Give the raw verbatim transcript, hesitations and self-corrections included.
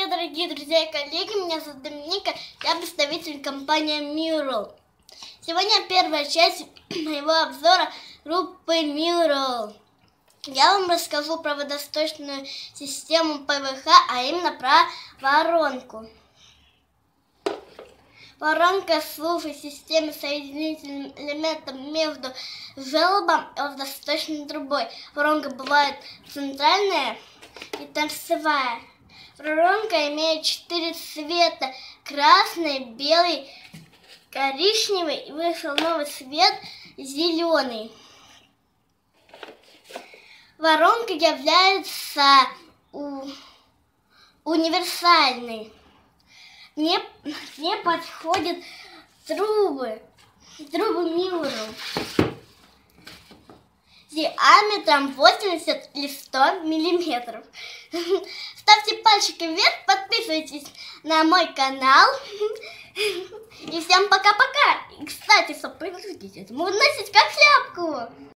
дорогие друзья и коллеги, меня зовут Доминика, я представитель компании Mural. Сегодня первая часть моего обзора группы Mural. Я вам расскажу про водосточную систему ПВХ, а именно про воронку. Воронка служит системе соединительным элементом между желобом и водосточной трубой. Воронка бывает центральная и торцевая. Воронка имеет четыре цвета: красный, белый, коричневый и вышел новый цвет зеленый. Воронка является у... универсальной. Не, не подходят трубы, трубы Mural диаметром восемьдесят или сто миллиметров. Ставьте пальчики вверх, подписывайтесь на мой канал. И всем пока-пока. И, кстати, сопротивление можно носить как шляпку.